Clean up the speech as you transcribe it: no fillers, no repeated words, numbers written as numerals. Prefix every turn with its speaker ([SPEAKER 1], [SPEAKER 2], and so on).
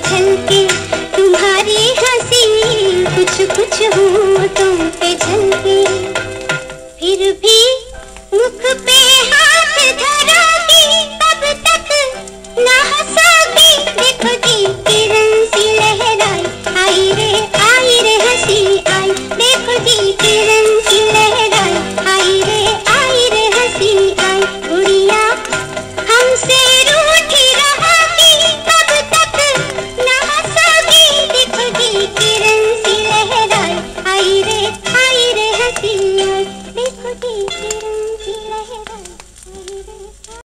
[SPEAKER 1] झलके तुम्हारी हंसी, कुछ कुछ होठों पे झलके। फिर भी मुख पे हाथ धरोगी, तब तक ना हंसोगी। देखो जी किरण सी लहराई, आई रे हंसी आई। देखो जी किरण सी लहराई, आई रे हंसी आई। गुड़िया हमसे रूठी रहोगी, तब तक ना हंसोगी। देखो जी किरण सी लहराई, आई रे हंसी आई। देखो जी किरण सी लहराई, आई रे